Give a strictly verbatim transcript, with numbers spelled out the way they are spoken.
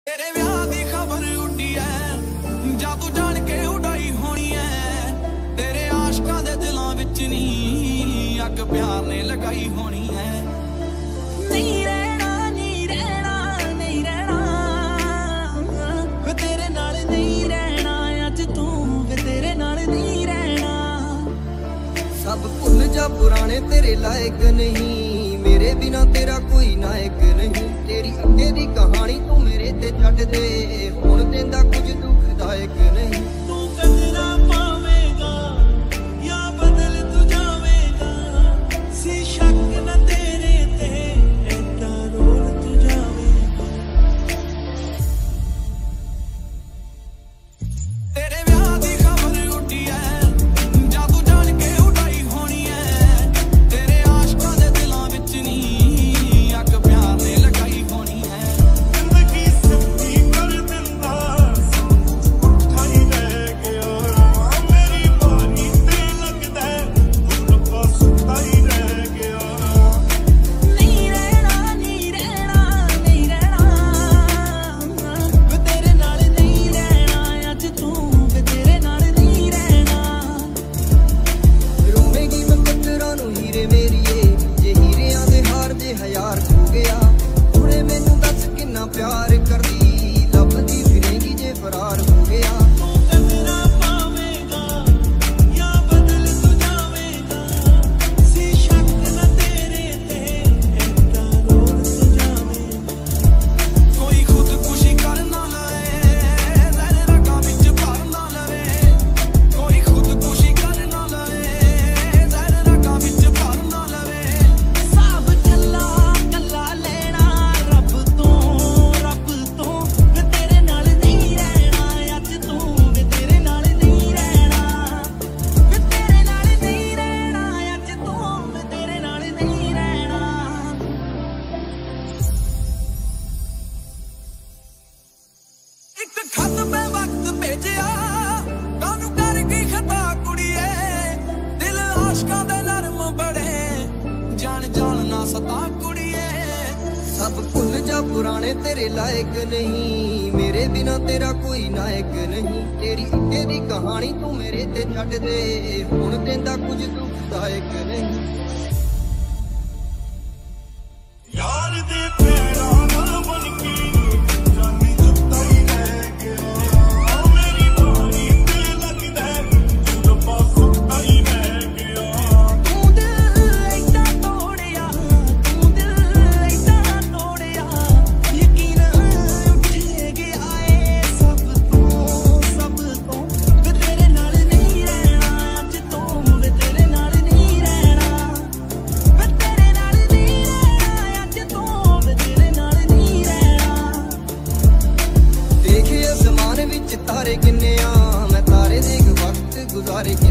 तेरे विआह दी खबर उड्डी है जा तू जान के उड़ाई होनी है। तेरे आशकां दे दिलां विच नी अग प्यार ने लगाई होनी है। नहीं रहना नहीं रहना नहीं रहना वे तेरे नाल नहीं रहना अज तू वे तेरे नाल नहीं रहना। सब भुल जा पुराने तेरे लायक नहीं मेरे बिना तेरा कोई नायक नहीं। तेरी अगे दी कहानी तू मेरे ते छड्ड दे हुण देंदा कुछ दुखदायक नहीं। तू कदरा पावेगा या बदल तू जावेगा सी शक न तेरे ते ऐदा रोल तू जावेगा। तेरे विआह दी खबर उड्डी है जा तू जान के उड़ाई होनी है। तेरे आशकां दे दिलां विच नी अग प्यार ने लगाई होनी है। जिंदगी सच्ची कर दिंदा उठाई रह गया मेरी बारी ते लगदा रब्बा सुता ही रह गया। नहीं रहना नहीं रहना नहीं रहना वे तेरे नाल नहीं रहना अज तू वे तेरे नाल नहीं रहना। रोवेगी मैं पत्थरां नूं हीरे मेरीए जे हीरियां दे हार जे हज़ार खो गया। हुणे मैनूं दस किन्ना प्यार करदी लभदी फिरेगी जे फरार हो गया। तू कदरा पावेगा या बदल तू जावेगा सी शक न तेरे ते ऐदा रोल तू जावेगा। कोई खुदकुशी कर ना लवे जहर रगां विच भर ना लवे। कोई खुदकुशी कर ना लवे जहर रगां विच भर ना लवे। साब चला कल्ला लेना रब तो रब तो वे तेरे नाल नहीं रहना अज तू वे तेरे नाल नहीं रहना। वे तेरे नाल नहीं रहना अज तू वे तेरे नाल नहीं रहना। एक खत मैं वक्त भेजिया कानू कर गई खता कुड़िए। दिल आशकां दे नरम बड़े जान जान ना सता कुड़िए। सब भुल जा पुराने तेरे लायक नहीं मेरे बिना तेरा कोई नायक नहीं। तेरी अगे दी कहानी तू मेरे ते छड्ड दे हुण देंदा कुछ दुखदायक नहीं। यार दे पैरां नाल बनके जानी जत्ता ही रह गया मेरी बारी ते लगदा रब्बा सुता ही रह गया। तू दिल ऐदा तोड़िया तू दिल ऐदा तोड़िया यकीन उठ गया ए सब तो सब तो वे तेरे नाल नहीं रहना अज तू वे तेरे नाल नहीं रहना। वे तेरे नाल नहीं रहना अज तू वे तेरे नाल नहीं रहना। देखे आसमान विच तारे किन्ने आ मैं तारे देख वक्त गुजारे